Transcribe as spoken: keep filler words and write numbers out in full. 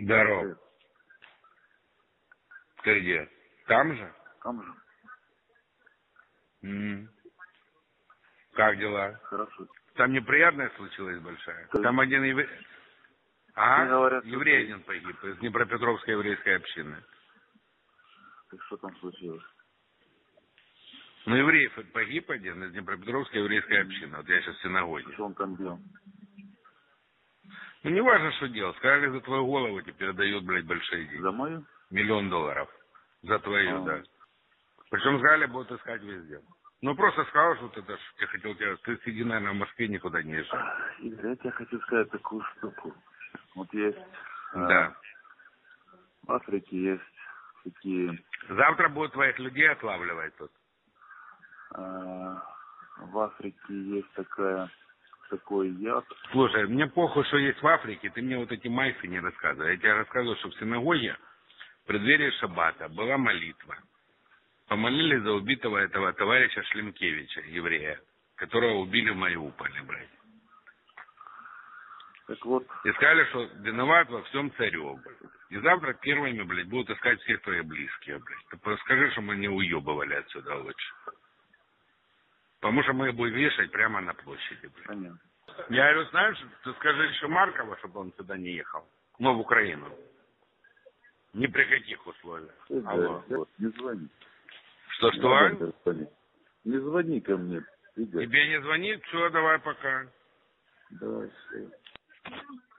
Здорово. Ты где? Там же? Там же. М. Как дела? Хорошо. Там неприятность случилась большая. Да. Там один еврей... А? Говорят, Еврей что... один погиб из Днепропетровской еврейской общины. И что там случилось? Ну, еврей погиб один из Днепропетровской еврейской общины. Вот я сейчас в синагоге. Что он там делал? Ну, не важно, что делал. Сказали, за твою голову теперь дают, блядь, большие деньги. За мою? Миллион долларов. За твою, А. да. Причем сказали, будут искать везде. Ну, просто сказал, что ты, даже, я хотел тебя... Ты сиди, наверное, в Москве, никуда не езжай. Игорь, я тебе хочу сказать такую штуку. Вот есть... Да. А, в Африке есть такие... Завтра будут твоих людей отлавливать тут. А, в Африке есть такая... такой яд. Слушай, мне похуй, что есть в Африке, ты мне вот эти майфы не рассказывай. Я тебе рассказываю, что в синагоге в преддверии шаббата была молитва. Помолились за убитого этого товарища Шлемкевича, еврея, которого убили в Мариуполе, блядь. Так вот... И сказали, что виноват во всем царев, блядь. И завтра первыми, блядь, будут искать всех твоих близких, блядь. Ты просто скажи, что мы не уебывали отсюда лучше. Потому что мы их будем вешать прямо на площади, блядь. Понятно. Я говорю, знаешь, ты скажи еще Маркова, чтобы он сюда не ехал. Ну, в Украину. Ни при каких условиях. Игорь, Алло. вот, не звони. Что-что? Не звони. Не звони ко мне, Игорь. Тебе не звонит? Все, давай пока. Давай, все.